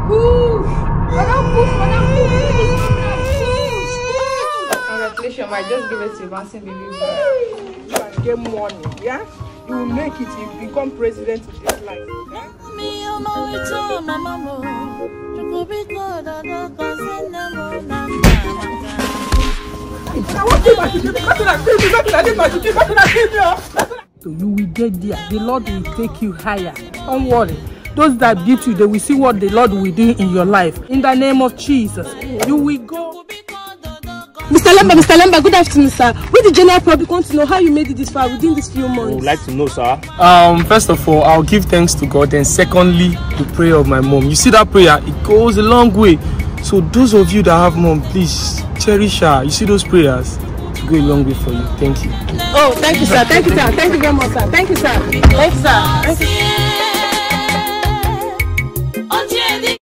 Congratulations, I just give it to Masin baby. You can get money, yeah? You will make it, you become president of this life. Yeah? So you will get there. The Lord will take you higher. Don't worry. Those that beat you, they will see what the Lord will do in your life. In the name of Jesus, you will go. Mr. Lemba, good afternoon, sir. We the general public want to know how you made it this far within these few months. I would like to know, sir. First of all, I'll give thanks to God, and secondly, the prayer of my mom. You see that prayer? It goes a long way. So those of you that have mom, please cherish her. You see those prayers? It go a long way for you. Thank you. Oh, thank you, sir. Thank you, sir. Thank you very much, sir. Thank you, sir. Thank you, sir. Thank you.